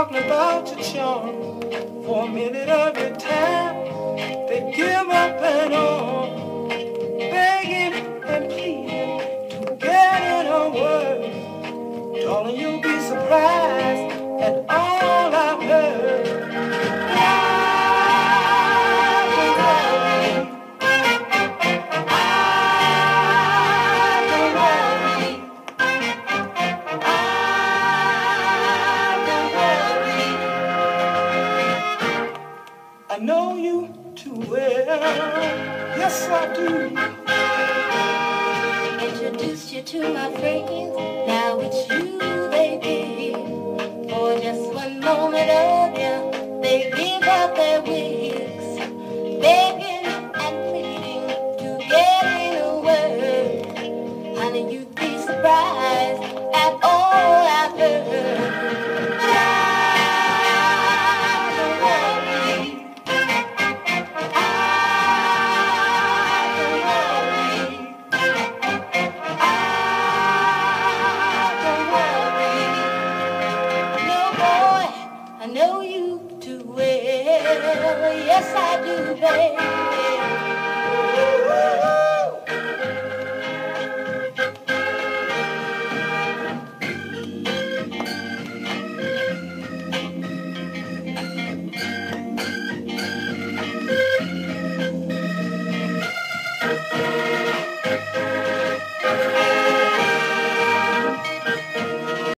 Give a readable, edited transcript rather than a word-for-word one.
talking about your charm. For a minute of your time, they give up and on, begging and pleading to get in a word. Darling, you'll be surprised at all I've heard. I know you too well, yes I do. Introduced you to my friends, now it's you they give. For just one moment of you, they give up their wigs, begging and pleading to get in a word. Honey, you'd be surprised at all I've heard. I know you too well, yes I do, babe.